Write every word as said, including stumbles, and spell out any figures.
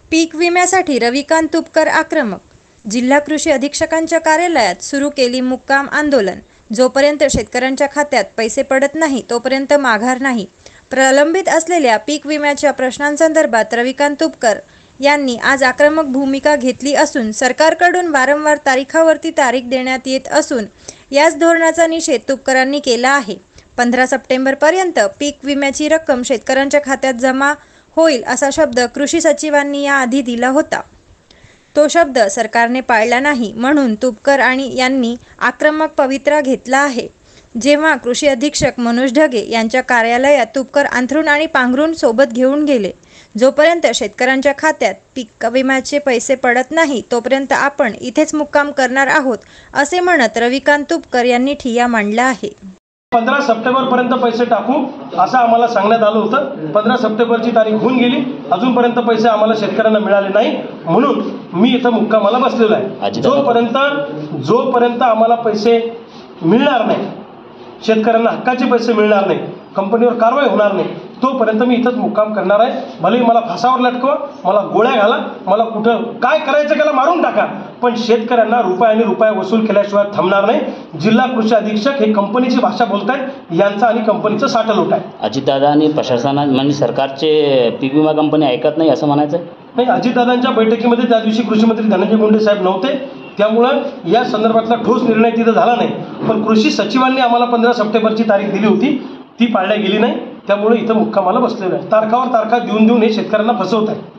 पीक विम्यासाठी रविकांत तुपकर आक्रमक. जिल्हा कृषी अधीक्षकांच्या कार्यालयात सुरू केली मुक्काम आंदोलन. जोपर्यंत शेतकऱ्यांच्या खात्यात पैसे पडत नाही तोपर्यंत माघार नाही. प्रलंबित असलेल्या पीक विम्याच्या प्रश्नांसंदर्भात रविकांत तुपकर यांनी आज आक्रमक भूमिका घेतली असून सरकारकडून वारंवार तारीखावरती तारीख देण्यात येत असून याच धोरणाचा निषेध तुपकरांनी केला आहे. पंधरा सप्टेंबरपर्यंत पीक विम्याची रक्कम शेतकऱ्यांच्या खात्यात जमा होईल असा शब्द कृषी सचिवांनी याआधी दिला होता. तो शब्द सरकारने पाळला नाही म्हणून तुपकर आणि यांनी आक्रमक पवित्रा घेतला आहे. जेव्हा कृषी अधीक्षक मनोज ढगे यांच्या कार्यालयात तुपकर अंथरूण आणि पांघरूण सोबत घेऊन गेले. जोपर्यंत शेतकऱ्यांच्या खात्यात पीक विम्याचे पैसे पडत नाही तोपर्यंत आपण इथेच मुक्काम करणार आहोत असे म्हणत रविकांत तुपकर यांनी ठिय्या मांडला आहे. पंधरा सप्टेंबरपर्यंत पैसे टाकू असं आम्हाला सांगण्यात आलं होतं. पंधरा सप्टेंबरची तारीख होऊन गेली, अजूनपर्यंत पैसे आम्हाला शेतकऱ्यांना मिळाले नाही म्हणून मी इथं मुक्कामाला बसलेलो आहे. जोपर्यंत जोपर्यंत आम्हाला पैसे मिळणार नाही, शेतकऱ्यांना हक्काचे पैसे मिळणार नाही, कंपनीवर कारवाई होणार नाही तोपर्यंत मी इथंच मुक्काम करणार आहे. भले मला फासावर लटकवा, मला गोळ्या घाला, मला कुठं काय करायचं त्याला मारून टाका, पण शेतकऱ्यांना रुपयाने रुपया वसूल केल्याशिवाय थांबणार नाही. जिल्हा कृषी अधीक्षक हे कंपनीची भाषा बोलतायत, यांचा आणि कंपनीचं साठलोट आहे. अजितदादा आणि प्रशासना म्हणजे सरकारचे पीक विमा कंपनी ऐकत नाही असं म्हणायचं नाही. अजितदादांच्या बैठकीमध्ये त्या दिवशी कृषी मंत्री धनंजय मुंडे साहेब नव्हते, त्यामुळं या संदर्भातला ठोस निर्णय तिथं झाला नाही. पण कृषी सचिवांनी आम्हाला पंधरा सप्टेंबरची तारीख दिली होती, ती पाळल्या गेली नाही. त्यामुळे इथं मुक्कामाला बसलेलं आहे. तारखावर तारखा देऊन देऊन हे शेतकऱ्यांना फसवत आहे.